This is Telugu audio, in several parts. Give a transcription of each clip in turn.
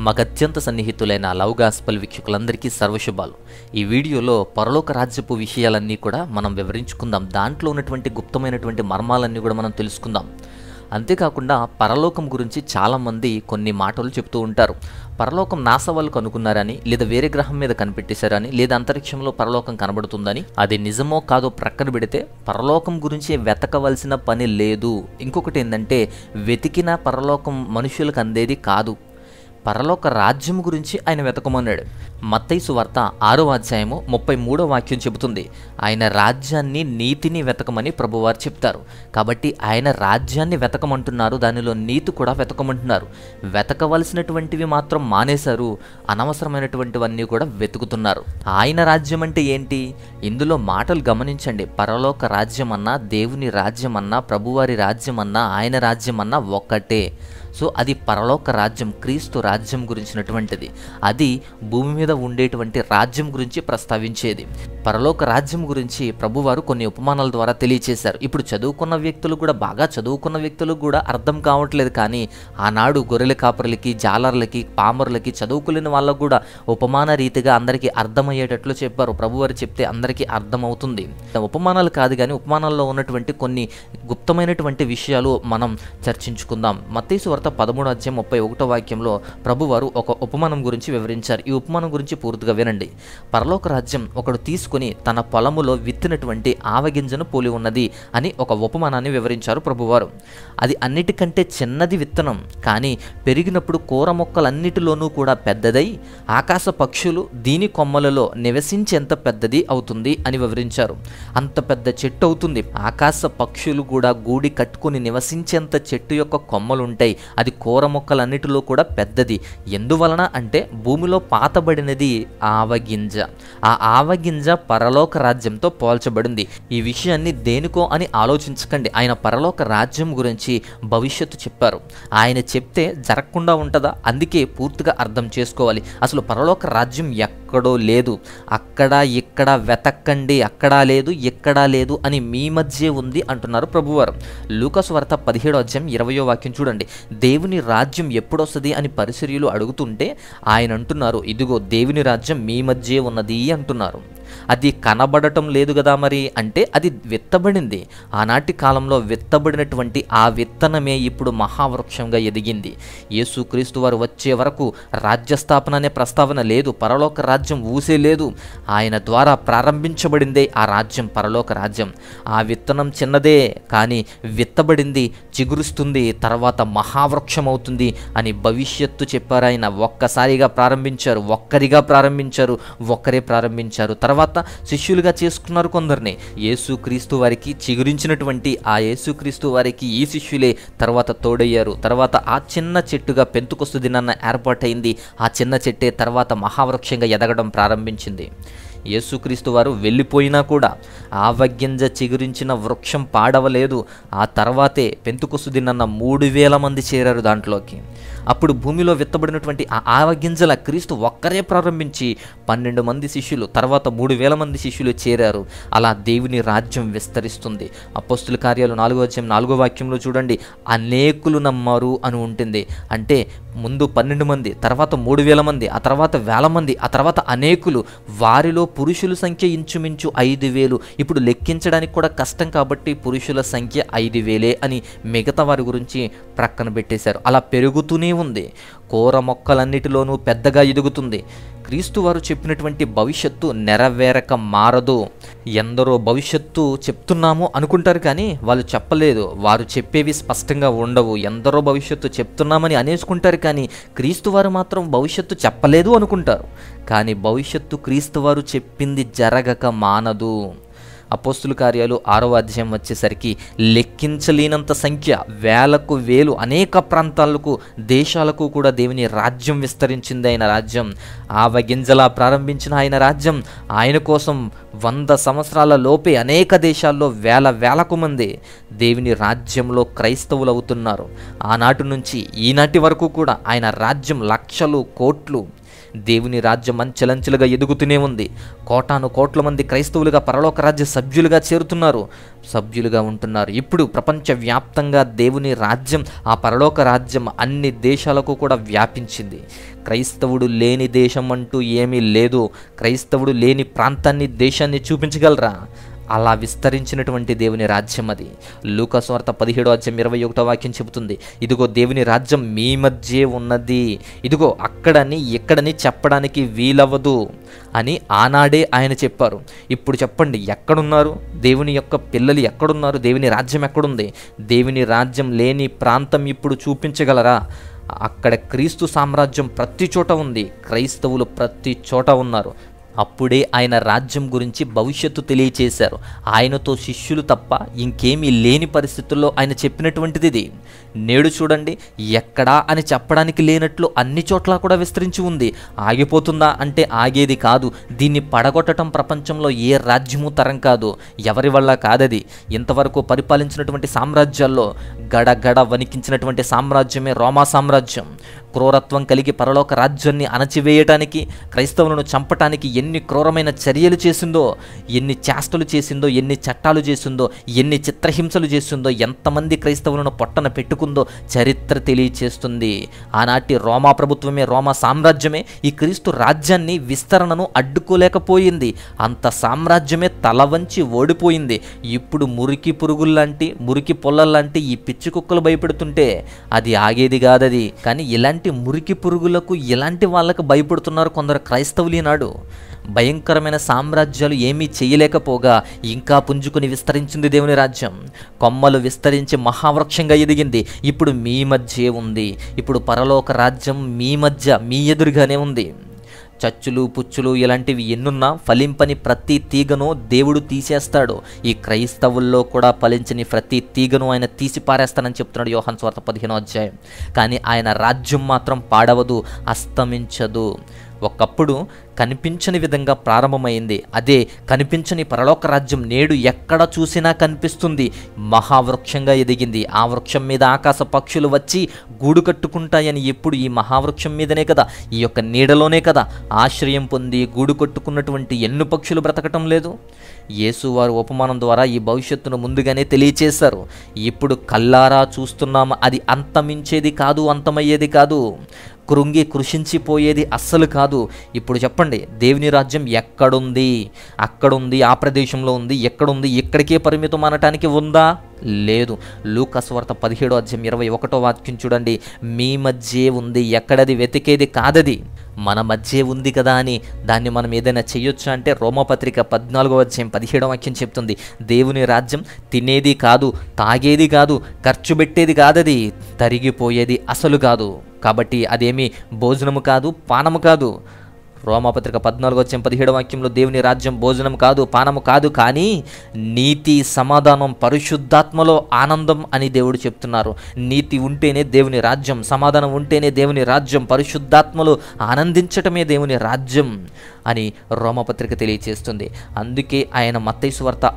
మగత్యంత సన్నిహితులైన లవ్ గాస్పల్ వీక్షకులందరికీ సర్వశుభాలు. ఈ వీడియోలో పరలోక రాజ్యపు విషయాలన్నీ కూడా మనం వివరించుకుందాం. దాంట్లో ఉన్నటువంటి గుప్తమైనటువంటి మర్మాలన్నీ కూడా మనం తెలుసుకుందాం. అంతేకాకుండా పరలోకం గురించి చాలామంది కొన్ని మాటలు చెప్తూ ఉంటారు. పరలోకం నాసా వాళ్ళు కనుక్కున్నారని, లేదా వేరే గ్రహం మీద కనిపెట్టేశారని, లేదా అంతరిక్షంలో పరలోకం కనబడుతుందని. అది నిజమో కాదో ప్రక్కన పెడితే పరలోకం గురించి వెతకవలసిన పని లేదు. ఇంకొకటి ఏంటంటే, వెతికిన పరలోకం మనుషులకు అందేది కాదు. పరలోక రాజ్యం గురించి ఆయన వెతకమన్నాడు. మత్తయి సువార్త 6వ అధ్యాయము 33వ వాక్యం చెబుతుంది, ఆయన రాజ్యాన్ని నీతిని వెతకమని ప్రభువారు చెప్తారు. కాబట్టి ఆయన రాజ్యాన్ని వెతకమంటున్నారు, దానిలో నీతి కూడా వెతకమంటున్నారు. వెతకవలసినటువంటివి మాత్రం మానేశారు, అనవసరమైనటువంటివన్నీ కూడా వెతుకుతున్నారు. ఆయన రాజ్యం అంటే ఏంటి? ఇందులో మాటలు గమనించండి. పరలోక రాజ్యం అన్నా, దేవుని రాజ్యం అన్నా, ప్రభువారి రాజ్యం అన్నా, ఆయన రాజ్యం అన్నా ఒక్కటే. సో అది పరలోక రాజ్యం, క్రీస్తు రాజ్యం గురించినటువంటిది. అది భూమి మీద ఉండేటువంటి రాజ్యం గురించి ప్రస్తావించేది. పరలోక రాజ్యం గురించి ప్రభువారు కొన్ని ఉపమానాల ద్వారా తెలియచేశారు. ఇప్పుడు చదువుకున్న వ్యక్తులు కూడా, బాగా చదువుకున్న వ్యక్తులు కూడా అర్థం కావట్లేదు. కానీ ఆనాడు గొర్రెల కాపరులకి, జాలర్లకి, పామరులకి, చదువుకులేని వాళ్ళకు కూడా ఉపమాన రీతిగా అందరికీ అర్థమయ్యేటట్లు చెప్పారు. ప్రభువారు చెప్తే అందరికీ అర్థమవుతుంది. ఉపమానాలు కాదు కానీ ఉపమానాల్లో ఉన్నటువంటి కొన్ని గుప్తమైనటువంటి విషయాలు మనం చర్చించుకుందాం. మత్తయి సువార్త 13వ అధ్యాయం 31వ వాక్యంలో ప్రభువారు ఒక ఉపమానం గురించి వివరించారు. ఈ ఉపమానం గురించి పూర్తిగా వినండి. పరలోక రాజ్యం ఒకడు తీసుకుని తన పొలములో విత్తినటువంటి ఆవగింజను పోలి ఉన్నది అని ఒక ఉపమానాన్ని వివరించారు ప్రభువారు. అది అన్నిటికంటే చిన్నది విత్తనం, కానీ పెరిగినప్పుడు కూర మొక్కలన్నిటిలోనూ కూడా పెద్దదై ఆకాశ పక్షులు దీని కొమ్మలలో నివసించేంత పెద్దది అవుతుంది అని వివరించారు. అంత పెద్ద చెట్టు అవుతుంది. ఆకాశ పక్షులు కూడా గూడి కట్టుకుని నివసించేంత చెట్టు యొక్క కొమ్మలుంటాయి. అది కూర మొక్కలన్నిటిలో కూడా పెద్దది. ఎందువలన అంటే భూమిలో పాతబడినది ఆవగింజ. ఆ ఆవగింజ పరలోక రాజ్యంతో పోల్చబడింది. ఈ విషయాన్ని దేనికో అని ఆలోచించకండి. ఆయన పరలోక రాజ్యం గురించి భవిష్యత్తు చెప్పారు. ఆయన చెప్తే జరగకుండా ఉంటుందా? అందుకే పూర్తిగా అర్థం చేసుకోవాలి. అసలు పరలోక రాజ్యం ఎక్కడో లేదు, అక్కడ ఇక్కడ వెతక్కండి, అక్కడా లేదు ఎక్కడా లేదు అని మీ మధ్య ఉంది అంటున్నారు ప్రభువారు. లూకా సువార్త 17వ అధ్యాయం 20వ వాక్యం చూడండి. దేవుని రాజ్యం ఎప్పుడొస్తుంది అని పరిసర్యులు అడుగుతుంటే ఆయన అంటున్నారు, ఇదిగో దేవుని రాజ్యం మీ మధ్య ఉన్నది అంటున్నారు. అది కనబడటం లేదు కదా మరి అంటే అది విత్తబడింది. ఆనాటి కాలంలో విత్తబడినటువంటి ఆ విత్తనమే ఇప్పుడు మహావృక్షంగా ఎదిగింది. యేసుక్రీస్తు వారు వచ్చే వరకు రాజ్యస్థాపన అనే ప్రస్తావన లేదు, పరలోక రాజ్యం ఊసే లేదు. ఆయన ద్వారా ప్రారంభించబడిందే ఆ రాజ్యం, పరలోక రాజ్యం. ఆ విత్తనం చిన్నదే కానీ విత్తబడింది, చిగురుస్తుంది, తర్వాత మహావృక్షం అవుతుంది అని భవిష్యత్తు చెప్పారు. ఆయన ఒక్కసారిగా ప్రారంభించారు, ఒక్కరిగా ప్రారంభించారు, ఒక్కరే ప్రారంభించారు. తర్వాత శిష్యులుగా చేసుకున్నారు కొందరిని. యేసుక్రీస్తు వారికి చిగురించినటువంటి ఆ యేసుక్రీస్తు వారికి ఈ శిష్యులే తర్వాత తోడయ్యారు. తర్వాత ఆ చిన్న చెట్టుగా పెంతుకొస్తు దినాన్న ఏర్పాటైంది. ఆ చిన్న చెట్టే తర్వాత మహావృక్షంగా ఎదగడం ప్రారంభించింది. యేసుక్రీస్తు వారు వెళ్ళిపోయినా కూడా ఆవగింజ చిగురించిన వృక్షం పాడవలేదు. ఆ తర్వాతే పెంతుకొస్తు దినాన్న 3000 మంది చేరారు దాంట్లోకి. అప్పుడు భూమిలో విత్తబడినటువంటి ఆ ఆవగింజల క్రీస్తు ఒక్కరే ప్రారంభించి 12 మంది శిష్యులు, తర్వాత 3000 మంది శిష్యులు చేరారు. అలా దేవుని రాజ్యం విస్తరిస్తుంది. అపోస్తుల కార్యాలు 4వ అధ్యాయం 4వ వాక్యంలో చూడండి, అనేకులు నమ్మారు అని ఉంటుంది. అంటే ముందు 12 మంది, తర్వాత 3000 మంది, ఆ తర్వాత 1000 మంది, ఆ తర్వాత అనేకులు. వారిలో పురుషుల సంఖ్య ఇంచుమించు 5000. ఇప్పుడు లెక్కించడానికి కూడా కష్టం కాబట్టి పురుషుల సంఖ్య 5000 అని మిగతా వారి గురించి ప్రక్కన పెట్టేశారు. అలా పెరుగుతూనే ఉంది. కూర మొక్కలన్నిటిలోనూ పెద్దగా ఎదుగుతుంది. క్రీస్తు వారు చెప్పినటువంటి భవిష్యత్తు నెరవేరక మారదు. ఎందరో భవిష్యత్తు చెప్తున్నాము అనుకుంటారు కానీ వాళ్ళు చెప్పలేదు. వారు చెప్పేవి స్పష్టంగా ఉండవు. ఎందరో భవిష్యత్తు చెప్తున్నామని అనేసుకుంటారు కానీ క్రీస్తు వారు మాత్రం భవిష్యత్తు చెప్పలేదు అనుకుంటారు. కానీ భవిష్యత్తు క్రీస్తు వారు చెప్పింది జరగక మానదు. అపోస్తుల కార్యాలు 6వ అధ్యాయం వచ్చేసరికి లెక్కించలేనంత సంఖ్య, వేలకు వేలు, అనేక ప్రాంతాలకు, దేశాలకు కూడా దేవుని రాజ్యం విస్తరించింది. ఆయన రాజ్యం ఆవగింజలా ప్రారంభించిన ఆయన రాజ్యం ఆయన కోసం 100 సంవత్సరాల లోపే అనేక దేశాల్లో వేలకు మంది దేవుని రాజ్యంలో క్రైస్తవులు అవుతున్నారు. ఆనాటి నుంచి ఈనాటి వరకు కూడా ఆయన రాజ్యం లక్షలు, కోట్లు, దేవుని రాజ్యం అంచెలంచెలుగా ఎదుగుతూనే ఉంది. కోటాను కోట్ల మంది క్రైస్తవులుగా పరలోక రాజ్య సభ్యులుగా చేరుతున్నారు, సభ్యులుగా ఉంటున్నారు. ఇప్పుడు ప్రపంచవ్యాప్తంగా దేవుని రాజ్యం, ఆ పరలోక రాజ్యం అన్ని దేశాలకు కూడా వ్యాపించింది. క్రైస్తవుడు లేని దేశం అంటూ ఏమీ లేదు. క్రైస్తవుడు లేని ప్రాంతాన్ని, దేశాన్ని చూపించగలరా? అలా విస్తరించినటువంటి దేవుని రాజ్యం అది. లూకా సువార్త 17:21 చెబుతుంది, ఇదిగో దేవుని రాజ్యం మీ మధ్యే ఉన్నది, ఇదిగో అక్కడని ఎక్కడని చెప్పడానికి వీలవ్వదు అని ఆనాడే ఆయన చెప్పారు. ఇప్పుడు చెప్పండి, ఎక్కడున్నారు దేవుని యొక్క పిల్లలు? ఎక్కడున్నారు? దేవుని రాజ్యం ఎక్కడుంది? దేవుని రాజ్యం లేని ప్రాంతం ఇప్పుడు చూపించగలరా? అక్కడ క్రీస్తు సామ్రాజ్యం ప్రతి చోట ఉంది, క్రైస్తవులు ప్రతి చోట ఉన్నారు. అప్పుడే ఆయన రాజ్యం గురించి భవిష్యత్తు తెలియచేశారు. ఆయనతో శిష్యులు తప్ప ఇంకేమీ లేని పరిస్థితుల్లో ఆయన చెప్పినటువంటిది ఇది. నేడు చూడండి, ఎక్కడా అని చెప్పడానికి లేనట్లు అన్ని చోట్ల కూడా విస్తరించి ఉంది. ఆగిపోతుందా అంటే ఆగేది కాదు. దీన్ని పడగొట్టడం ప్రపంచంలో ఏ రాజ్యము తరం కాదు, ఎవరి వల్ల కాదది. ఇంతవరకు పరిపాలించినటువంటి సామ్రాజ్యాల్లో గడగడ వణికించినటువంటి సామ్రాజ్యమే రోమా సామ్రాజ్యం. క్రూరత్వం కలిగి పరలోక రాజ్యాన్ని అణచివేయటానికి, క్రైస్తవులను చంపటానికి ఎన్ని క్రూరమైన చర్యలు చేసిందో, ఎన్ని చేష్టలు చేసిందో, ఎన్ని చట్టాలు చేసిందో, ఎన్ని చిత్రహింసలు చేసిందో, ఎంతమంది క్రైస్తవులను పొట్టన పెట్టుకుందో చరిత్ర తెలియచేస్తుంది. ఆనాటి రోమా ప్రభుత్వమే, రోమా సామ్రాజ్యమే ఈ క్రీస్తు రాజ్యాన్ని విస్తరణను అడ్డుకోలేకపోయింది. అంత సామ్రాజ్యమే తల వంచి ఓడిపోయింది. ఇప్పుడు మురికి పురుగుల్లాంటి, మురికి పొల్లల్లాంటి ఈ పిచ్చి కుక్కలు భయపెడుతుంటే అది ఆగేది కాదది. కానీ ఇలాంటి మురికి పురుగులకు, ఇలాంటి వాళ్ళకు భయపడుతున్నారు కొందరు క్రైస్తవులు ఈనాడు. భయంకరమైన సామ్రాజ్యాలు ఏమీ చేయలేకపోగా ఇంకా పుంజుకుని విస్తరించింది దేవుని రాజ్యం. కొమ్మలు విస్తరించి మహావృక్షంగా ఎదిగింది. ఇప్పుడు మీ మధ్యే ఉంది. ఇప్పుడు పరలోక రాజ్యం మీ మధ్య, మీ ఎదురుగానే ఉంది. చచ్చులు పుచ్చులు ఇలాంటివి ఎన్నున్నా ఫలింపని ప్రతి తీగను దేవుడు తీసేస్తాడు. ఈ క్రైస్తవుల్లో కూడా ఫలించని ప్రతి తీగను ఆయన తీసి పారేస్తానని చెప్తున్నాడు యోహాను సువార్త 15వ అధ్యాయం. కానీ ఆయన రాజ్యం మాత్రం పాడవదు, అస్తమించదు. ఒకప్పుడు కనిపించని విధంగా ప్రారంభమైంది. అదే కనిపించని పరలోక రాజ్యం నేడు ఎక్కడ చూసినా కనిపిస్తుంది. మహావృక్షంగా ఎదిగింది. ఆ వృక్షం మీద ఆకాశ పక్షులు వచ్చి గూడు కట్టుకుంటాయని ఎప్పుడు ఈ మహావృక్షం మీదనే కదా, ఈ యొక్క నీడలోనే కదా ఆశ్రయం పొంది గూడు కట్టుకున్నటువంటి ఎన్ని పక్షులు బ్రతకటం లేదు? యేసు వారు ఉపమానం ద్వారా ఈ భవిష్యత్తును ముందుగానే తెలియచేశారు. ఇప్పుడు కల్లారా చూస్తున్నాము. అది అంతమించేది కాదు, అంతమయ్యేది కాదు, కృంగి కృషించిపోయేది అస్సలు కాదు. ఇప్పుడు చెప్పండి, దేవుని రాజ్యం ఎక్కడుంది? అక్కడుంది, ఆ ప్రదేశంలో ఉంది. ఎక్కడుంది? ఇక్కడికే పరిమితం అనటానికి ఉందా? లేదు. లూకా సువార్త 17:21 చూడండి, మీ మధ్యే ఉంది. ఎక్కడది వెతికేది కాదది, మన మధ్యే ఉంది కదా అని దాన్ని మనం ఏదైనా చెయ్యొచ్చా అంటే రోమపత్రిక 14:17 చెప్తుంది, దేవుని రాజ్యం తినేది కాదు, తాగేది కాదు, ఖర్చు పెట్టేది కాదది, తరిగిపోయేది అసలు కాదు. కాబట్టి అదేమీ భోజనము కాదు, పానము కాదు. రోమపత్రిక 14:17 దేవుని రాజ్యం భోజనం కాదు, పానము కాదు, కానీ నీతి, సమాధానం, పరిశుద్ధాత్మలో ఆనందం అని దేవుడు చెప్తున్నారు. నీతి ఉంటేనే దేవుని రాజ్యం, సమాధానం ఉంటేనే దేవుని రాజ్యం, పరిశుద్ధాత్మలో ఆనందించటమే దేవుని రాజ్యం అని రోమపత్రిక తెలియచేస్తుంది. అందుకే ఆయన మత్తయి సువార్త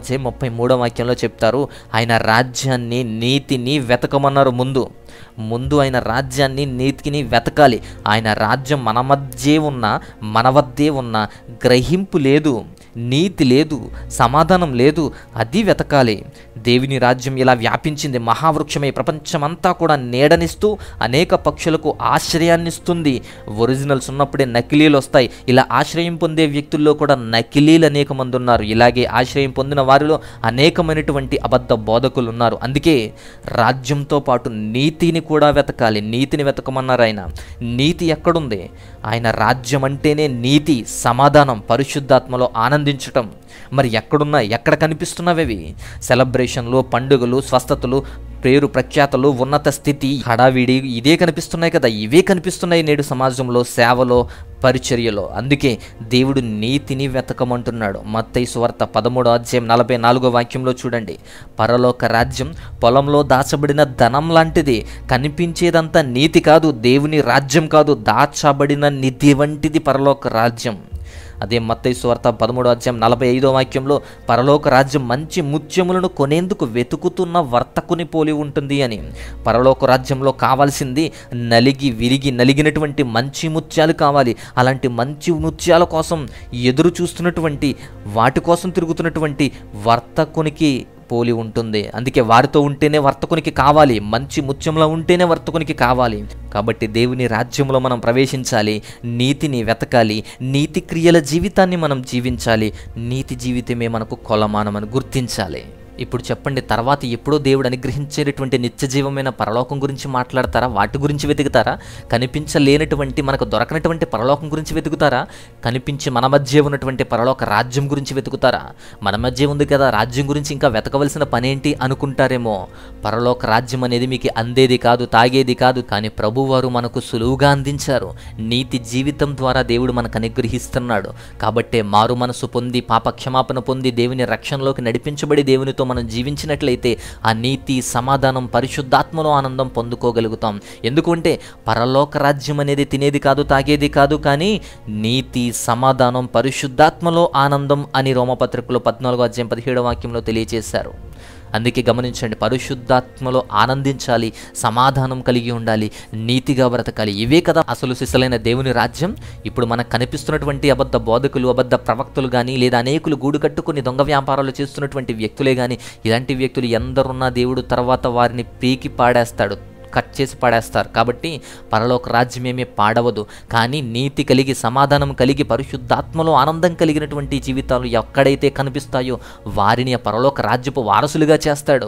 6:33 చెప్తారు, ఆయన రాజ్యాన్ని, నీతిని వెతకమన్నారు. ముందు ఆయన రాజ్యాన్ని, నీతిని వెతకాలి. ఆయన రాజ్యం మన మధ్యే ఉన్నా, మన వద్దే ఉన్నా గ్రహింపు లేదు, నీతి లేదు, సమాధానం లేదు, అది వెతకాలి. దేవుని రాజ్యం ఇలా వ్యాపించింది. మహావృక్షమై ప్రపంచమంతా కూడా నీడనిస్తూ అనేక పక్షులకు ఆశ్రయాన్నిస్తుంది. ఒరిజినల్స్ ఉన్నప్పుడే నకిలీలు వస్తాయి. ఇలా ఆశ్రయం పొందే వ్యక్తుల్లో కూడా నకిలీలు అనేక మంది ఉన్నారు. ఇలాగే ఆశ్రయం పొందిన వారిలో అనేకమైనటువంటి అబద్ధ బోధకులు ఉన్నారు. అందుకే రాజ్యంతో పాటు నీతిని కూడా వెతకాలి. నీతిని వెతకమన్నారు ఆయన. నీతి ఎక్కడుంది? ఆయన రాజ్యం అంటేనే నీతి, సమాధానం, పరిశుద్ధాత్మలో ఆనందించటం. మరి ఎక్కడున్నాయి? ఎక్కడ కనిపిస్తున్నవి? సెలబ్రేషన్లు, పండుగలు, స్వస్థతలు, పేరు ప్రఖ్యాతలు, ఉన్నత స్థితి, హడావిడి ఇదే కనిపిస్తున్నాయి కదా. ఇవే కనిపిస్తున్నాయి నేడు సమాజంలో, సేవలో, పరిచర్యలో. అందుకే దేవుడు నీతిని వెతకమంటున్నాడు. మత్తయి సువార్త 13:44 చూడండి, పరలోక రాజ్యం పొలంలో దాచబడిన ధనం లాంటిది. కనిపించేదంతా నీతి కాదు, దేవుని రాజ్యం కాదు, దాచబడిన నిధి వంటిది పరలోక రాజ్యం. అదే మత్తయి సువార్త 13:45 పరలోక రాజ్యం మంచి ముత్యములను కొనేందుకు వెతుకుతున్న వర్తకుని పోలి ఉంటుంది అని. పరలోక రాజ్యంలో కావాల్సింది నలిగినటువంటి మంచి ముత్యాలు కావాలి. అలాంటి మంచి ముత్యాల కోసం ఎదురు చూస్తున్నటువంటి, వాటి కోసం తిరుగుతున్నటువంటి వర్తకునికి పోలి ఉంటుంది. అందుకే వారితో ఉంటేనే వర్తకునికి కావాలి, మంచి ముత్యంలో ఉంటేనే వర్తకునికి కావాలి. కాబట్టి దేవుని రాజ్యంలో మనం ప్రవేశించాలి, నీతిని వెతకాలి, నీతి క్రియల జీవితాన్ని మనం జీవించాలి. నీతి జీవితమే మనకు కొలమానమని గుర్తించాలి. ఇప్పుడు చెప్పండి, తర్వాత ఎప్పుడో దేవుడు అనుగ్రహించేటటువంటి నిత్యజీవమైన పరలోకం గురించి మాట్లాడతారా? వాటి గురించి వెతుకుతారా? కనిపించలేనటువంటి, మనకు దొరకనటువంటి పరలోకం గురించి వెతుకుతారా? కనిపించి మన మధ్య ఉన్నటువంటి పరలోక రాజ్యం గురించి వెతుకుతారా? మన మధ్య ఉంది కదా, రాజ్యం గురించి ఇంకా వెతకవలసిన పనేంటి అనుకుంటారేమో. పరలోక రాజ్యం అనేది మీకు అందేది కాదు, తాగేది కాదు. కానీ ప్రభువారు మనకు సులువుగా అందించారు. నీతి జీవితం ద్వారా దేవుడు మనకు అనుగ్రహిస్తున్నాడు. కాబట్టే మారు మనసు పొంది, పాప క్షమాపణ పొంది, దేవుని రక్షణలోకి నడిపించబడి దేవునితో మనం జీవించినట్లయితే ఆ నీతి, సమాధానం, పరిశుద్ధాత్మలో ఆనందం పొందుకోగలుగుతాం. ఎందుకంటే పరలోక రాజ్యం అనేది తినేది కాదు, తాగేది కాదు, కానీ నీతి, సమాధానం, పరిశుద్ధాత్మలో ఆనందం అని రోమపత్రికలో 14:17 తెలియజేశారు. అందుకే గమనించండి, పరిశుద్ధాత్మలో ఆనందించాలి, సమాధానం కలిగి ఉండాలి, నీతిగా బ్రతకాలి. ఇవే కదా అసలు సిసలైన దేవుని రాజ్యం. ఇప్పుడు మనకు కనిపిస్తున్నటువంటి అబద్ధ బోధకులు, అబద్ధ ప్రవక్తలు కానీ, లేదా అనేకులు గూడు కట్టుకుని దొంగ వ్యాపారాలు చేస్తున్నటువంటి వ్యక్తులే కానీ, ఇలాంటి వ్యక్తులు ఎందరున్నా దేవుడు తర్వాత వారిని పీకి పాడేస్తాడు, కట్ చేసి పాడేస్తారు. కాబట్టి పరలోక రాజ్యమేమీ పాడవదు. కానీ నీతి కలిగి, సమాధానం కలిగి, పరిశుద్ధాత్మలో ఆనందం కలిగినటువంటి జీవితాలు ఎక్కడైతే కనిపిస్తాయో వారిని ఆ పరలోక రాజ్యపు వారసులుగా చేస్తాడు.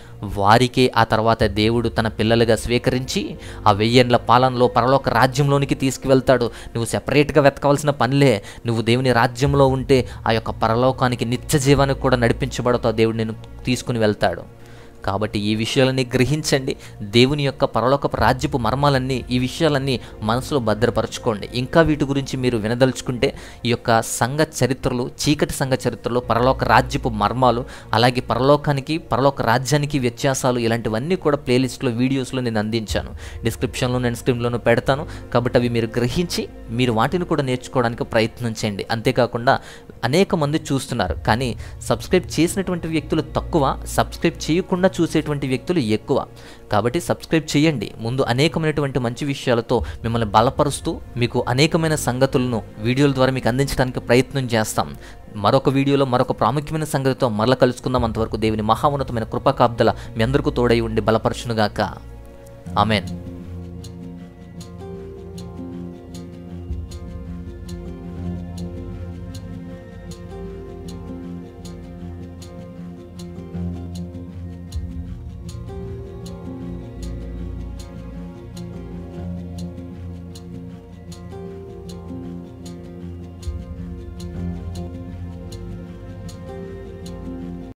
వారికే ఆ తర్వాత దేవుడు తన పిల్లలుగా స్వీకరించి ఆ 1000 ఏళ్ల పాలనలో పరలోక రాజ్యంలోనికి తీసుకువెళ్తాడు. నువ్వు సెపరేట్గా వెతకవలసిన పనిలే. నువ్వు దేవుని రాజ్యంలో ఉంటే ఆ యొక్క పరలోకానికి, నిత్య జీవానికి కూడా నడిపించబడతావు. దేవుడు నిన్ను తీసుకుని వెళ్తాడు. కాబట్టి ఈ విషయాలన్నీ గ్రహించండి. దేవుని యొక్క పరలోకపు రాజ్యపు మర్మాలన్నీ, ఈ విషయాలన్నీ మనసులో భద్రపరచుకోండి. ఇంకా వీటి గురించి మీరు వినదలుచుకుంటే ఈ యొక్క సంఘ చరిత్రలు, చీకటి సంఘ చరిత్రలు, పరలోక రాజ్యపు మర్మాలు, అలాగే పరలోకానికి, పరలోక రాజ్యానికి వ్యత్యాసాలు, ఇలాంటివన్నీ కూడా ప్లేలిస్ట్లో, వీడియోస్లో నేను అందించాను. డిస్క్రిప్షన్లో, నేను స్క్రీన్లోనూ పెడతాను. కాబట్టి అవి మీరు గ్రహించి మీరు వాటిని కూడా నేర్చుకోవడానికి ప్రయత్నం చేయండి. అంతేకాకుండా అనేక మంది చూస్తున్నారు, కానీ సబ్స్క్రైబ్ చేసినటువంటి వ్యక్తులు తక్కువ, సబ్స్క్రైబ్ చేయకుండా చూసేటువంటి వ్యక్తులు ఎక్కువ. కాబట్టి సబ్స్క్రైబ్ చేయండి. ముందు అనేకమైనటువంటి మంచి విషయాలతో మిమ్మల్ని బలపరుస్తూ, మీకు అనేకమైన సంగతులను వీడియోల ద్వారా మీకు అందించడానికి ప్రయత్నం చేస్తాం. మరొక వీడియోలో మరొక ప్రాముఖ్యమైన సంగతితో మరల కలుసుకుందాం. అంతవరకు దేవుని మహోన్నతమైన కృపా కాపుదల మీ అందరికీ తోడై ఉండి బలపరచునుగాక. ఆమేన్.